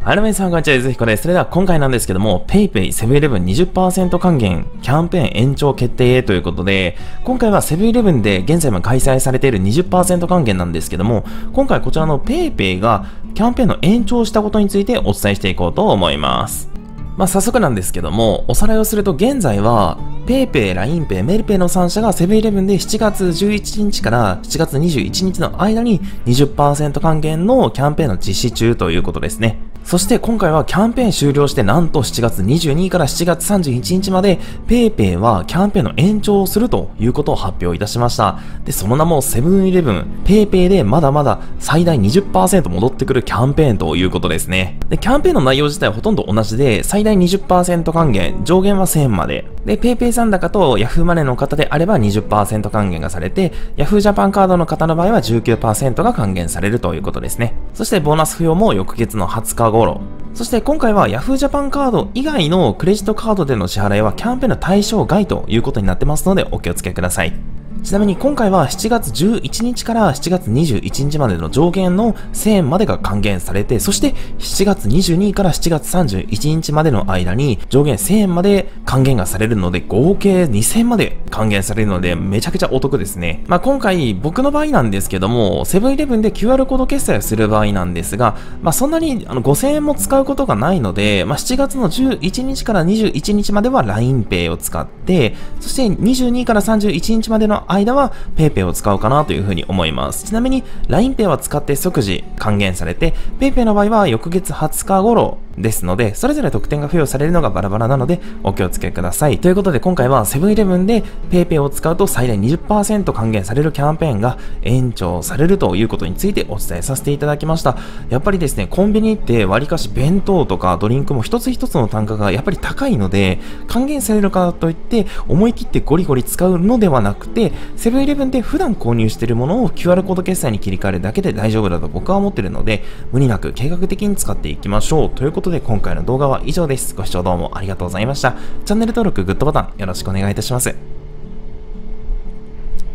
はい、皆さん、こんにちは、ゆずひこです。それでは今回なんですけども、PayPay セブンイレブン 20% 還元キャンペーン延長決定ということで、今回はセブンイレブンで現在も開催されている 20% 還元なんですけども、今回こちらの PayPay がキャンペーンの延長したことについてお伝えしていこうと思います。早速なんですけども、おさらいをすると現在は、PayPay、LINEPay、メルペイの3社がセブンイレブンで7月11日から7月21日の間に 20% 還元のキャンペーンの実施中ということですね。そして今回はキャンペーン終了してなんと7月22日から7月31日まで PayPay はキャンペーンの延長をするということを発表いたしました。で、その名もセブンイレブン PayPay でまだまだ最大 20% 戻ってくるキャンペーンということですね。で、キャンペーンの内容自体はほとんど同じで、最大 20% 還元、上限は1000円まで。で、PayPay 残高と Yahoo マネーの方であれば 20% 還元がされて、Yahoo ジャパンカードの方の場合は 19% が還元されるということですね。そしてボーナス付与も翌月の20日頃。そして今回は Yahoo ジャパンカード以外のクレジットカードでの支払いはキャンペーンの対象外ということになってますのでお気をつけください。ちなみに今回は7月11日から7月21日までの上限の1000円までが還元されて、そして7月22日から7月31日までの間に上限1000円まで還元がされるので、合計2000円まで還元されるのでめちゃくちゃお得ですね。今回僕の場合なんですけども、セブンイレブンで QR コード決済をする場合なんですが、そんなに5000円も使うことがないので、7月の11日から21日までは LINEPay を使って、そして22日から31日までの間は PayPay を使おうかなというふうに思います。ちなみに LINEPay は使って即時還元されて、PayPay の場合は翌月20日頃ですので、それぞれ特典が付与されるのがバラバラなのでお気をつけください。ということで今回はセブンイレブンで PayPay を使うと最大 20% 還元されるキャンペーンが延長されるということについてお伝えさせていただきました。やっぱりですね、コンビニって割かし弁当とかドリンクも一つ一つの単価がやっぱり高いので、還元されるからといって思い切ってゴリゴリ使うのではなくて、セブンイレブンで普段購入しているものを QR コード決済に切り替えるだけで大丈夫だと僕は思っているので、無理なく計画的に使っていきましょう。ということで今回の動画は以上です。ご視聴どうもありがとうございました。チャンネル登録、グッドボタンよろしくお願いいたします。